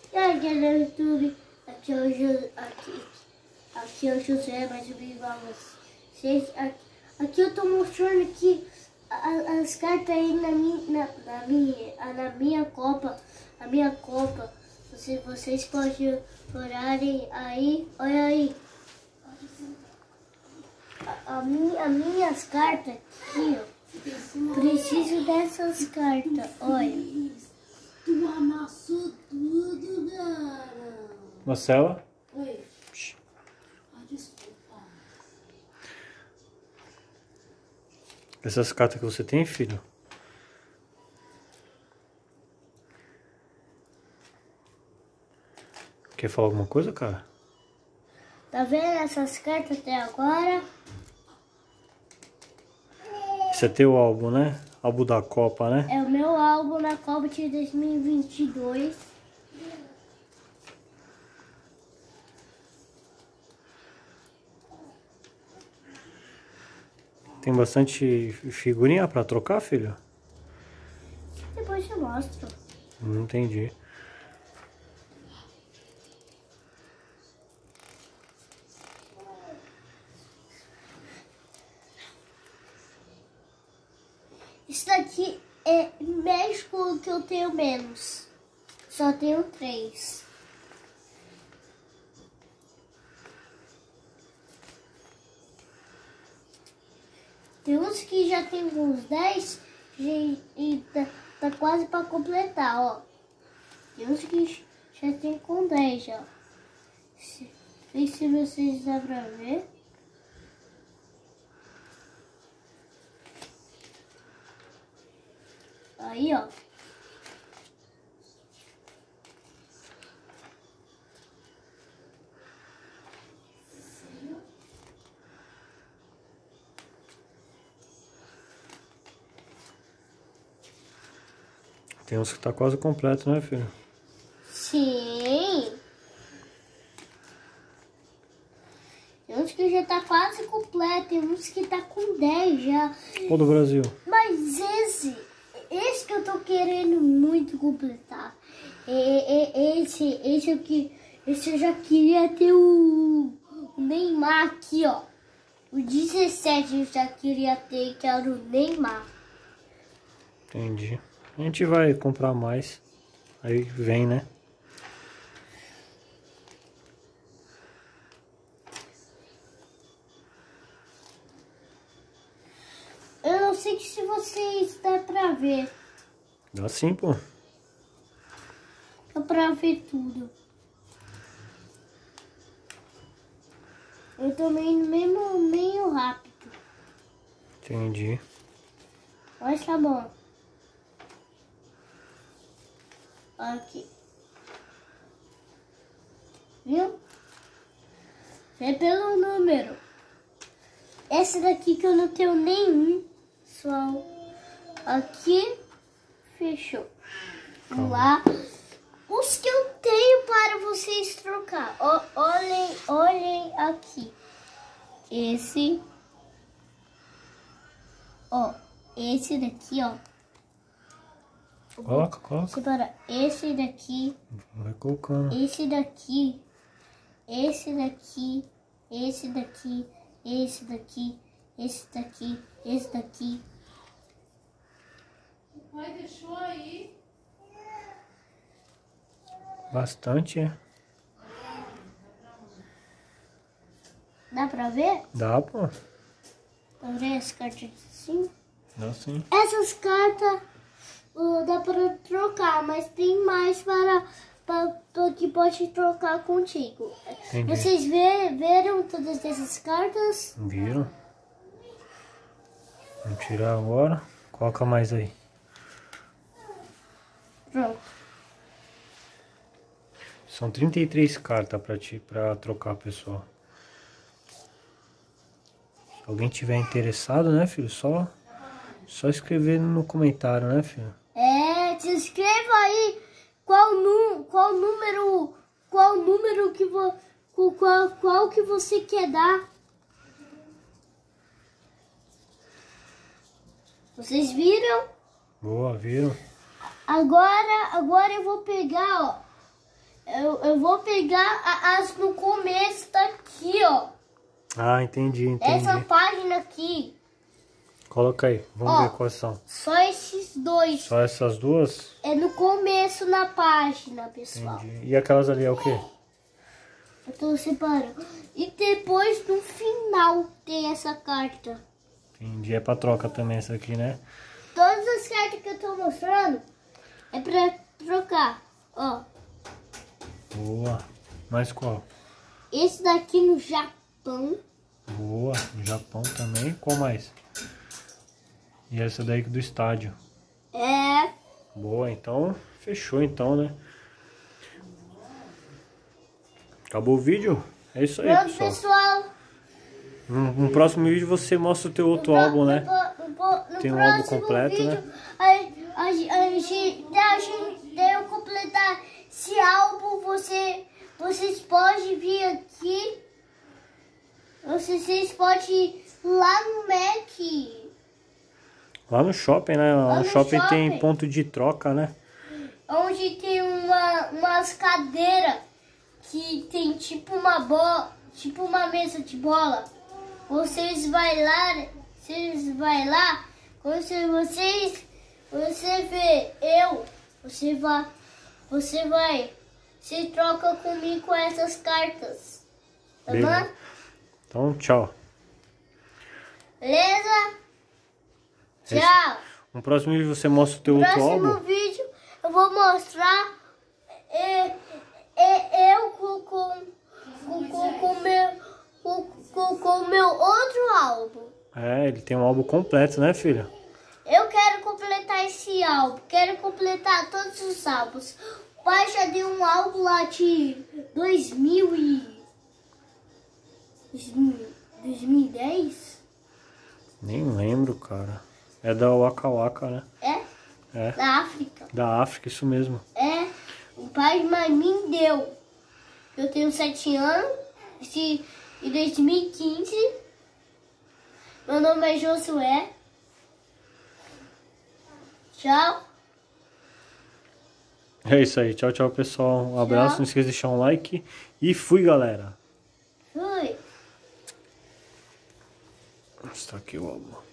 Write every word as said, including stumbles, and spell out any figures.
E aí, galera do YouTube, aqui é o José, aqui, aqui é o José, mais um vídeo pra vocês. Aqui, aqui eu tô mostrando aqui a, as cartas aí na minha, na, na minha, na minha copa, a minha copa. Vocês, vocês podem olharem aí, olha aí. A, a minha, as minhas cartas aqui, ó. Preciso dessas cartas, olha. Tu amassou tudo, cara. Marcela? Oi. Ah, desculpa. Essas cartas que você tem, filho? Quer falar alguma coisa, cara? Tá vendo essas cartas até agora? Esse é teu álbum, né? Álbum da Copa, né? É o meu álbum na Copa de dois mil e vinte e dois. Tem bastante figurinha pra trocar, filho? Depois eu mostro. Não entendi. Isso daqui é México que eu tenho menos. Só tenho três. Tem uns que já tem uns dez e, e tá, tá quase para completar, ó. Tem uns que já tem com dez, ó. Se, vê se vocês dá pra ver. Aí, ó. Tem uns que tá quase completo, né, filho? Sim. Tem uns que já tá quase completo, tem uns que tá com dez já. Ou do Brasil? Mas esse, esse que eu tô querendo muito completar. É, é, esse, esse aqui, esse eu já queria ter o, o Neymar aqui, ó. O dezessete eu já queria ter, que era o Neymar. Entendi. A gente vai comprar mais. Aí vem, né? Eu não sei se vocês dá pra ver. Dá sim, pô. Dá pra ver tudo. Eu tô meio, meio, meio rápido. Entendi. Mas tá bom. Aqui. Viu? Vê pelo número. Essa daqui que eu não tenho nenhum. Só aqui. Fechou. Vamos lá. Os que eu tenho para vocês trocar. O, olhem, olhem aqui. Esse. Ó. Esse daqui, ó. Coloca, coloca. Separa esse daqui, Vai colocando. esse daqui, esse daqui, esse daqui, esse daqui, esse daqui, esse daqui. O pai deixou aí. Bastante, é? Dá pra ver? Dá, pô. Dá pra ver as cartas assim? Dá sim. Essas cartas uh, dá pra trocar, mas tem mais para, para, para que pode trocar contigo. Entendi. Vocês vê, viram todas essas cartas? Viram? Vamos tirar agora. Coloca mais aí. Pronto. São trinta e três cartas pra, ti, pra trocar, pessoal. Se alguém tiver interessado, né, filho? Só, só escrever no comentário, né, filho? É, se inscreva aí qual, nu, qual número, qual número que vo, qual, qual que você quer dar. Vocês viram? Boa, viram? Agora, agora eu vou pegar, ó. Eu, eu vou pegar a- as no começo daqui, ó. Ah, entendi, entendi. Essa página aqui. Coloca aí, vamos Ó. ver quais são. Só esses dois. Só essas duas? É no começo na página, pessoal. Entendi. E aquelas ali é o quê? Eu tô separando. E depois, no final, tem essa carta. Entendi, é pra troca também essa aqui, né? Todas as cartas que eu tô mostrando é pra trocar. Ó, Boa. Mais qual? esse daqui no Japão. Boa. No Japão também. Qual mais? E essa daí do estádio. É. Boa, então fechou então, né? Acabou o vídeo? É isso aí, Pronto, pessoal. pessoal. No, no próximo vídeo você mostra o teu outro No álbum, pro- né? No, pro- no pro- no Tem um álbum próximo completo, vídeo, né? A, a, a, gente, a gente eu completar esse álbum, você, vocês podem vir aqui. Vocês podem ir lá no Mac. Lá no shopping, né? Lá, Lá no, no shopping, shopping. tem ponto de troca, né? Onde tem uma, umas cadeiras que tem tipo uma bola, tipo uma mesa de bola. Vocês vai lá, vocês vai lá, quando vocês, você vê eu, você vai, você vai, se troca comigo com essas cartas, tá Beleza. bom? Então, tchau. Beleza? Esse- Tchau. No próximo vídeo você mostra o teu No outro próximo álbum. vídeo eu vou mostrar é, é, eu com com com, com, com meu com, com, com meu outro álbum. É, ele tem um álbum completo, né, filha? Eu quero completar esse álbum, quero completar todos os álbuns. O pai já deu um álbum lá de dois mil e dois mil e dez? Nem lembro, cara. É da Waka Waka, né? É? É. Da África. Da África, isso mesmo. É, o pai mas me deu. Eu tenho sete anos, esse, em dois mil e quinze. Meu nome é Josué. Tchau. É isso aí. Tchau, tchau, pessoal. Um abraço. Tchau. Não esqueça de deixar um like. E fui, galera. Fui. Está aqui o álbum.